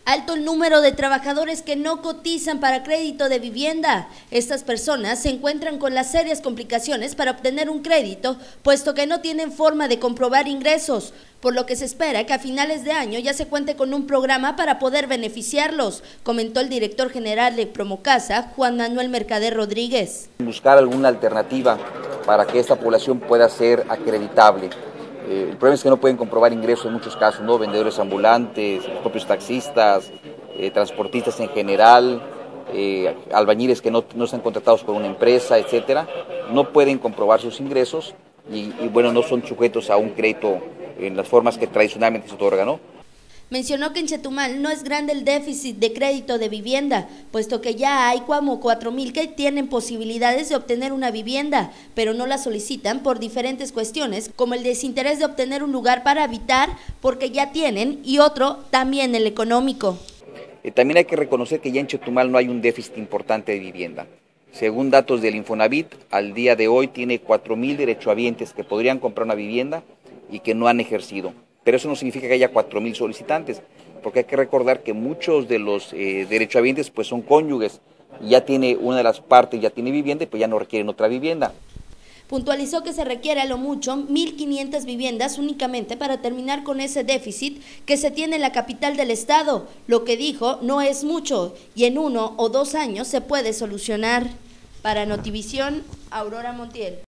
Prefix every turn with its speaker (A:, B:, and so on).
A: Alto el número de trabajadores que no cotizan para crédito de vivienda. Estas personas se encuentran con las serias complicaciones para obtener un crédito, puesto que no tienen forma de comprobar ingresos, por lo que se espera que a finales de año ya se cuente con un programa para poder beneficiarlos, comentó el director general de Promocasa, Juan Manuel Mercader Rodríguez.
B: Buscar alguna alternativa para que esta población pueda ser acreditable. El problema es que no pueden comprobar ingresos en muchos casos, ¿no? Vendedores ambulantes, los propios taxistas, transportistas en general, albañiles que no están contratados por una empresa, etcétera, no pueden comprobar sus ingresos y bueno, no son sujetos a un crédito en las formas que tradicionalmente se otorga, ¿no?
A: Mencionó que en Chetumal no es grande el déficit de crédito de vivienda, puesto que ya hay como 4,000 que tienen posibilidades de obtener una vivienda, pero no la solicitan por diferentes cuestiones, como el desinterés de obtener un lugar para habitar porque ya tienen, y otro también el económico.
B: También hay que reconocer que ya en Chetumal no hay un déficit importante de vivienda. Según datos del Infonavit, al día de hoy tiene 4,000 derechohabientes que podrían comprar una vivienda y que no han ejercido. Pero eso no significa que haya 4,000 solicitantes, porque hay que recordar que muchos de los derechohabientes pues son cónyuges, y ya tiene una de las partes, ya tiene vivienda y pues ya no requieren otra vivienda.
A: Puntualizó que se requiere a lo mucho 1,500 viviendas únicamente para terminar con ese déficit que se tiene en la capital del estado. Lo que dijo no es mucho y en 1 o 2 años se puede solucionar. Para Notivisión, Aurora Montiel.